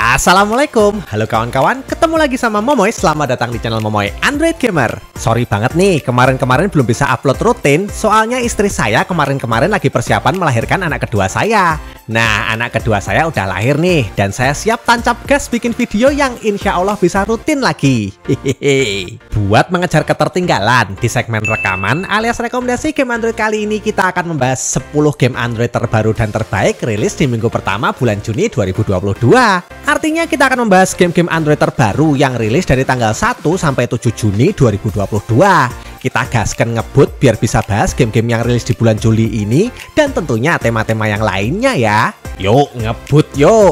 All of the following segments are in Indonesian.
Assalamualaikum, halo kawan-kawan, ketemu lagi sama Momoy. Selamat datang di channel Momoy Android Gamer. Sorry banget nih, kemarin-kemarin belum bisa upload rutin. Soalnya istri saya kemarin-kemarin lagi persiapan melahirkan anak kedua saya. Nah, anak kedua saya udah lahir nih, dan saya siap tancap gas bikin video yang insya Allah bisa rutin lagi. Hehehe. Buat mengejar ketertinggalan, di segmen rekaman alias rekomendasi game Android kali ini kita akan membahas 10 game Android terbaru dan terbaik rilis di minggu pertama bulan Juni 2022. Artinya kita akan membahas game-game Android terbaru yang rilis dari tanggal 1 sampai 7 Juni 2022. Kita gaskan ngebut biar bisa bahas game-game yang rilis di bulan Juli ini dan tentunya tema-tema yang lainnya ya. Yuk ngebut yuk.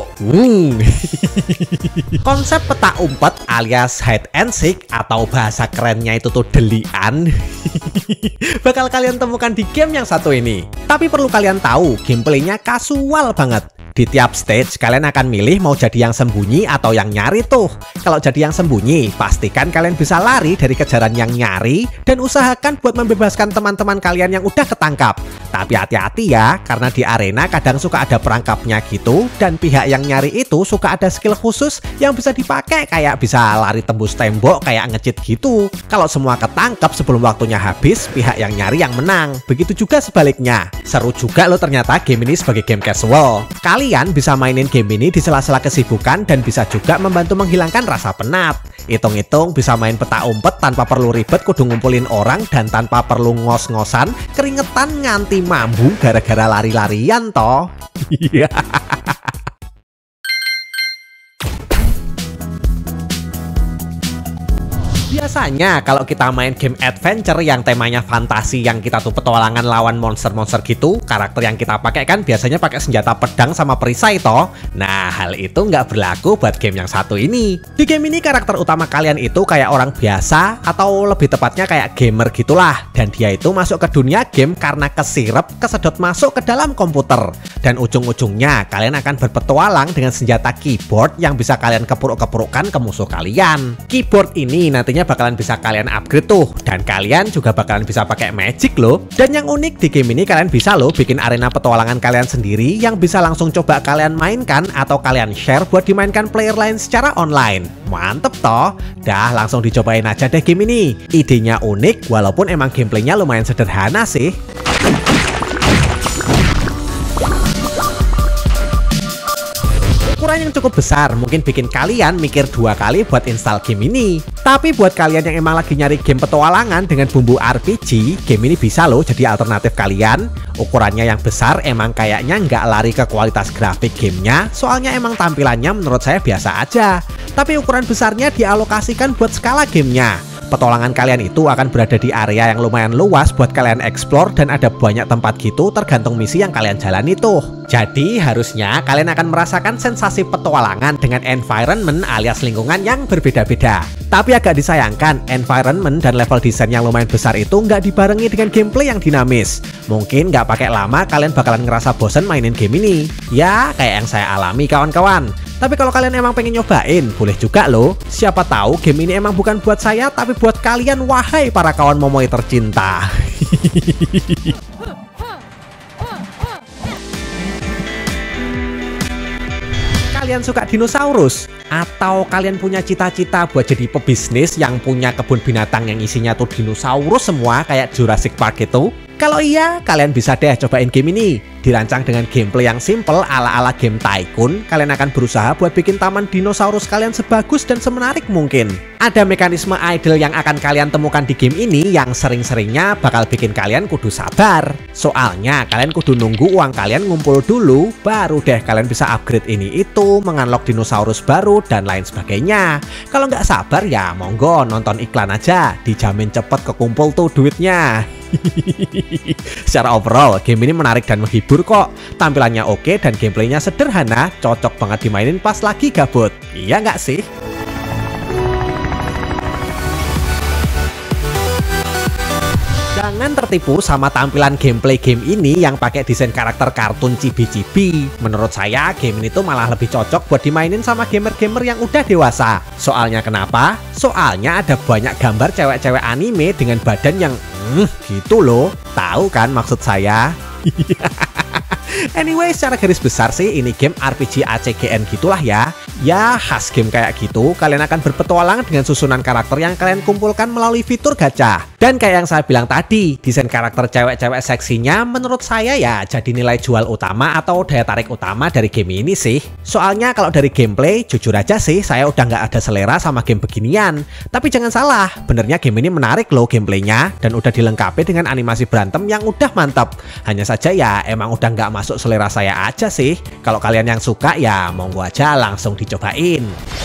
Konsep peta umpet alias hide and seek atau bahasa kerennya itu tuh delian bakal kalian temukan di game yang satu ini. Tapi perlu kalian tahu, gameplaynya kasual banget. Di tiap stage kalian akan milih mau jadi yang sembunyi atau yang nyari tuh. Kalau jadi yang sembunyi, pastikan kalian bisa lari dari kejaran yang nyari dan usahakan buat membebaskan teman-teman kalian yang udah ketangkap. Tapi hati-hati ya, karena di arena kadang suka ada perangkapnya gitu, dan pihak yang nyari itu suka ada skill khusus yang bisa dipakai, kayak bisa lari tembus tembok kayak nge-cheat gitu. Kalau semua ketangkap sebelum waktunya habis, pihak yang nyari yang menang. Begitu juga sebaliknya. Seru juga loh ternyata game ini sebagai game casual. Kalian bisa mainin game ini di sela-sela kesibukan dan bisa juga membantu menghilangkan rasa penat. Hitung-hitung bisa main peta umpet tanpa perlu ribet kudu ngumpulin orang dan tanpa perlu ngos-ngosan, keringetan nganti mambu gara-gara lari-larian toh. Iya. Biasanya kalau kita main game adventure yang temanya fantasi, yang kita tuh petualangan lawan monster-monster gitu, karakter yang kita pakai kan biasanya pakai senjata pedang sama perisai toh. Nah, hal itu nggak berlaku buat game yang satu ini. Di game ini karakter utama kalian itu kayak orang biasa atau lebih tepatnya kayak gamer gitulah. Dan dia itu masuk ke dunia game karena kesirep, kesedot masuk ke dalam komputer. Dan ujung-ujungnya kalian akan berpetualang dengan senjata keyboard yang bisa kalian kepuruk-kepurukkan ke musuh kalian. Keyboard ini nantinya bakalan bisa kalian upgrade tuh, dan kalian juga bakalan bisa pakai magic loh. Dan yang unik di game ini kalian bisa loh bikin arena petualangan kalian sendiri yang bisa langsung coba kalian mainkan atau kalian share buat dimainkan player lain secara online. Mantep toh. Dah langsung dicobain aja deh game ini. Idenya unik walaupun emang gameplaynya lumayan sederhana sih. Ukuran yang cukup besar mungkin bikin kalian mikir 2 kali buat install game ini. Tapi buat kalian yang emang lagi nyari game petualangan dengan bumbu RPG, game ini bisa loh jadi alternatif kalian. Ukurannya yang besar emang kayaknya nggak lari ke kualitas grafik gamenya, soalnya emang tampilannya menurut saya biasa aja. Tapi ukuran besarnya dialokasikan buat skala gamenya. Petualangan kalian itu akan berada di area yang lumayan luas buat kalian explore dan ada banyak tempat gitu tergantung misi yang kalian jalani tuh. Jadi harusnya kalian akan merasakan sensasi petualangan dengan environment alias lingkungan yang berbeda-beda. Tapi agak disayangkan, environment dan level desain yang lumayan besar itu nggak dibarengi dengan gameplay yang dinamis. Mungkin nggak pakai lama kalian bakalan ngerasa bosen mainin game ini. Ya kayak yang saya alami kawan-kawan. Tapi kalau kalian emang pengen nyobain, boleh juga loh. Siapa tahu game ini emang bukan buat saya, tapi buat kalian, wahai para kawan Momoy tercinta. Kalian suka dinosaurus? Atau kalian punya cita-cita buat jadi pebisnis yang punya kebun binatang yang isinya tuh dinosaurus semua kayak Jurassic Park itu? Kalau iya, kalian bisa deh cobain game ini. Dirancang dengan gameplay yang simple ala-ala game Tycoon, kalian akan berusaha buat bikin taman dinosaurus kalian sebagus dan semenarik mungkin. Ada mekanisme idle yang akan kalian temukan di game ini yang sering-seringnya bakal bikin kalian kudu sabar. Soalnya kalian kudu nunggu uang kalian ngumpul dulu, baru deh kalian bisa upgrade ini itu, mengunlock dinosaurus baru, dan lain sebagainya. Kalau nggak sabar ya monggo nonton iklan aja, dijamin cepet kekumpul tuh duitnya. Secara overall, game ini menarik dan menghibur kok. Tampilannya oke dan gameplaynya sederhana, cocok banget dimainin pas lagi gabut. Iya nggak sih? Jangan tertipu sama tampilan gameplay game ini yang pakai desain karakter kartun cibi-cibi. Menurut saya game ini tuh malah lebih cocok buat dimainin sama gamer-gamer yang udah dewasa. Soalnya kenapa? Soalnya ada banyak gambar cewek-cewek anime dengan badan yang gitu loh. Tahu kan maksud saya? Anyway, secara garis besar sih ini game RPG ACGN gitulah ya. Ya, khas game kayak gitu, kalian akan berpetualang dengan susunan karakter yang kalian kumpulkan melalui fitur gacha. Dan kayak yang saya bilang tadi, desain karakter cewek-cewek seksinya menurut saya ya jadi nilai jual utama atau daya tarik utama dari game ini sih. Soalnya kalau dari gameplay, jujur aja sih saya udah nggak ada selera sama game beginian. Tapi jangan salah, benernya game ini menarik loh gameplaynya dan udah dilengkapi dengan animasi berantem yang udah mantap. Hanya saja ya emang udah nggak masuk selera saya aja sih. Kalau kalian yang suka ya monggo aja langsung dicobain.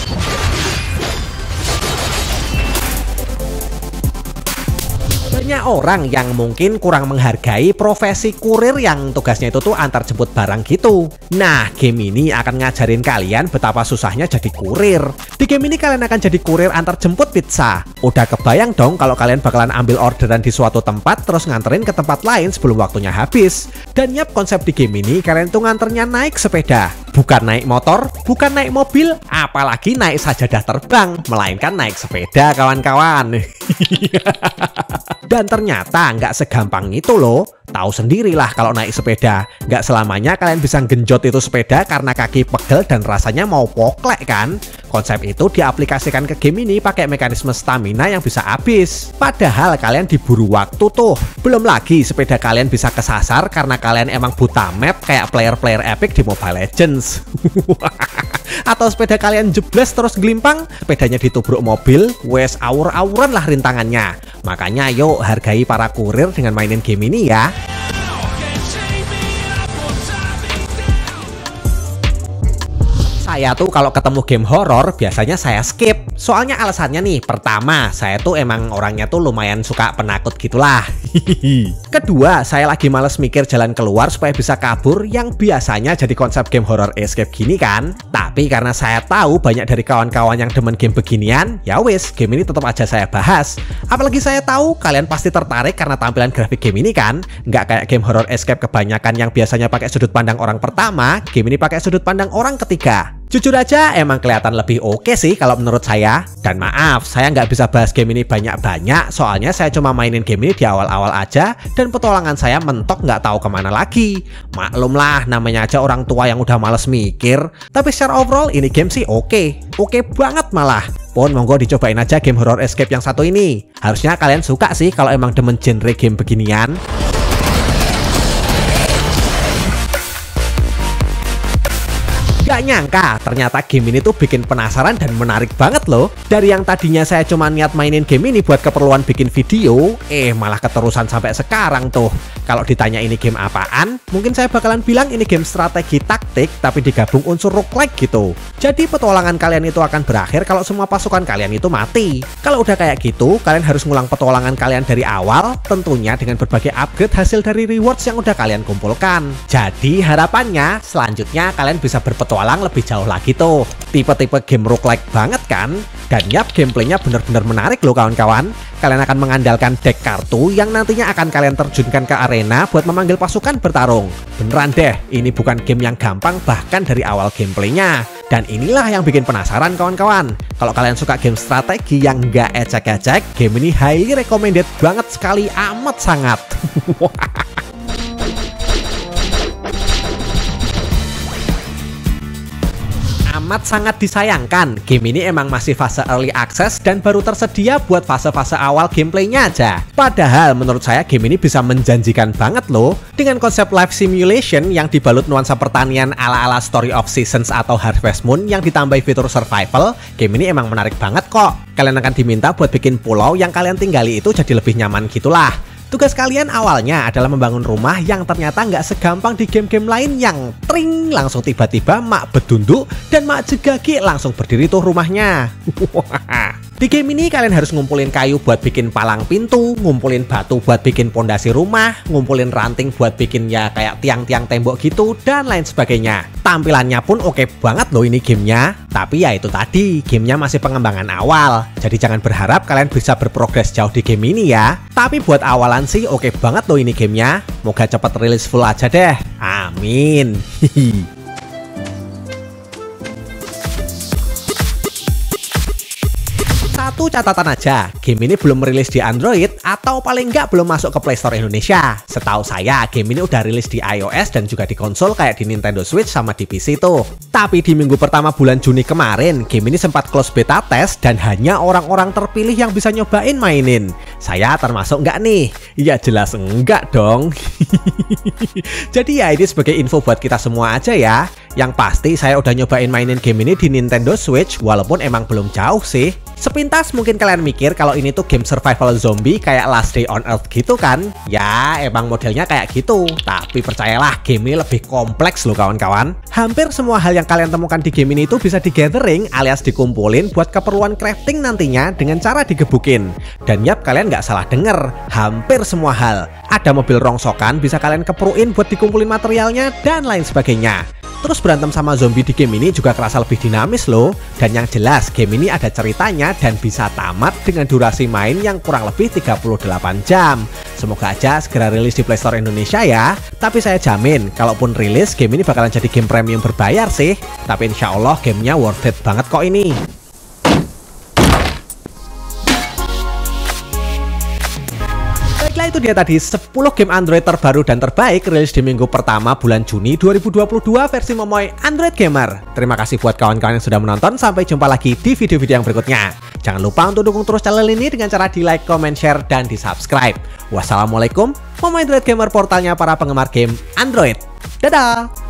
Banyak orang yang mungkin kurang menghargai profesi kurir yang tugasnya itu tuh antar jemput barang gitu. Nah, game ini akan ngajarin kalian betapa susahnya jadi kurir. Di game ini kalian akan jadi kurir antar jemput pizza. Udah kebayang dong kalau kalian bakalan ambil orderan di suatu tempat terus nganterin ke tempat lain sebelum waktunya habis. Dan yap, konsep di game ini kalian tuh nganternya naik sepeda. Bukan naik motor, bukan naik mobil, apalagi naik sajadah terbang, melainkan naik sepeda kawan-kawan. Dan ternyata nggak segampang itu loh. Tahu sendirilah kalau naik sepeda, nggak selamanya kalian bisa genjot itu sepeda karena kaki pegel dan rasanya mau poklek kan. Konsep itu diaplikasikan ke game ini pakai mekanisme stamina yang bisa habis. Padahal kalian diburu waktu tuh. Belum lagi sepeda kalian bisa kesasar karena kalian emang buta map kayak player-player epic di Mobile Legends. Atau sepeda kalian jebles terus gelimpang, sepedanya ditubruk mobil, wes awur-awuran lah rintangannya. Makanya yuk hargai para kurir dengan mainin game ini ya. Saya tuh kalau ketemu game horor biasanya saya skip. Soalnya alasannya nih, pertama, saya tuh emang orangnya tuh lumayan suka penakut gitulah. Kedua, saya lagi males mikir jalan keluar supaya bisa kabur yang biasanya jadi konsep game horror escape gini kan. Tapi karena saya tahu banyak dari kawan-kawan yang demen game beginian, ya wis, game ini tetap aja saya bahas. Apalagi saya tahu kalian pasti tertarik karena tampilan grafik game ini kan. Nggak kayak game horror escape kebanyakan yang biasanya pakai sudut pandang orang pertama, game ini pakai sudut pandang orang ketiga. Jujur aja emang kelihatan lebih oke sih kalau menurut saya. Dan maaf, saya nggak bisa bahas game ini banyak-banyak, soalnya saya cuma mainin game ini di awal-awal aja dan petualangan saya mentok nggak tahu kemana lagi. Maklum lah, namanya aja orang tua yang udah males mikir. Tapi secara overall ini game sih oke banget malah. Pun monggo dicobain aja game horror escape yang satu ini. Harusnya kalian suka sih kalau emang demen genre game beginian. Gak nyangka, ternyata game ini tuh bikin penasaran dan menarik banget loh. Dari yang tadinya saya cuma niat mainin game ini buat keperluan bikin video, malah keterusan sampai sekarang tuh. Kalau ditanya ini game apaan, mungkin saya bakalan bilang ini game strategi taktik tapi digabung unsur roguelike gitu. Jadi petualangan kalian itu akan berakhir kalau semua pasukan kalian itu mati. Kalau udah kayak gitu, kalian harus ngulang petualangan kalian dari awal, tentunya dengan berbagai upgrade hasil dari rewards yang udah kalian kumpulkan. Jadi harapannya selanjutnya kalian bisa berpetualang lebih jauh lagi tuh. Tipe-tipe game roguelike banget kan? Dan yap, gameplaynya bener-bener menarik loh kawan-kawan. Kalian akan mengandalkan deck kartu yang nantinya akan kalian terjunkan ke arena buat memanggil pasukan bertarung. Beneran deh, ini bukan game yang gampang bahkan dari awal gameplaynya. Dan inilah yang bikin penasaran kawan-kawan. Kalau kalian suka game strategi yang nggak ecek-ecek, game ini highly recommended banget sekali, amat sangat. Amat sangat disayangkan, game ini emang masih fase early access dan baru tersedia buat fase-fase awal gameplaynya aja. Padahal menurut saya game ini bisa menjanjikan banget loh. Dengan konsep life simulation yang dibalut nuansa pertanian ala-ala Story of Seasons atau Harvest Moon yang ditambahi fitur survival, game ini emang menarik banget kok. Kalian akan diminta buat bikin pulau yang kalian tinggali itu jadi lebih nyaman gitulah. Tugas kalian awalnya adalah membangun rumah yang ternyata nggak segampang di game-game lain yang tring langsung tiba-tiba mak bedunduk dan mak jegagi langsung berdiri tuh rumahnya. Di game ini kalian harus ngumpulin kayu buat bikin palang pintu, ngumpulin batu buat bikin pondasi rumah, ngumpulin ranting buat bikin ya kayak tiang-tiang tembok gitu, dan lain sebagainya. Tampilannya pun oke banget loh ini gamenya. Tapi ya itu tadi, gamenya masih pengembangan awal. Jadi jangan berharap kalian bisa berprogres jauh di game ini ya. Tapi buat awalan sih oke banget loh ini gamenya. Moga cepat rilis full aja deh. Amin. Satu catatan aja, game ini belum rilis di Android atau paling nggak belum masuk ke Play Store Indonesia. Setahu saya, game ini udah rilis di iOS dan juga di konsol kayak di Nintendo Switch sama di PC tuh. Tapi di minggu pertama bulan Juni kemarin, game ini sempat close beta test dan hanya orang-orang terpilih yang bisa nyobain mainin. Saya termasuk nggak nih? Ya jelas enggak dong. Jadi ya ini sebagai info buat kita semua aja ya. Yang pasti saya udah nyobain mainin game ini di Nintendo Switch walaupun emang belum jauh sih. Sepintas mungkin kalian mikir kalau ini tuh game survival zombie kayak Last Day on Earth gitu kan? Ya emang modelnya kayak gitu. Tapi percayalah game ini lebih kompleks loh kawan-kawan. Hampir semua hal yang kalian temukan di game ini tuh bisa di-gathering alias dikumpulin buat keperluan crafting nantinya dengan cara digebukin. Dan yap kalian nggak salah denger, hampir semua hal. Ada mobil rongsokan bisa kalian keperuin buat dikumpulin materialnya dan lain sebagainya. Terus berantem sama zombie di game ini juga kerasa lebih dinamis loh. Dan yang jelas game ini ada ceritanya dan bisa tamat dengan durasi main yang kurang lebih 38 jam. Semoga aja segera rilis di Play Store Indonesia ya. Tapi saya jamin kalaupun rilis game ini bakalan jadi game premium berbayar sih. Tapi insya Allah gamenya worth it banget kok ini. Baiklah itu dia tadi 10 game Android terbaru dan terbaik rilis di minggu pertama bulan Juni 2022 versi Momoy Android Gamer. Terima kasih buat kawan-kawan yang sudah menonton, sampai jumpa lagi di video-video yang berikutnya. Jangan lupa untuk dukung terus channel ini dengan cara di like, comment, share, dan di subscribe. Wassalamualaikum, Momoy Android Gamer, portalnya para penggemar game Android. Dadah!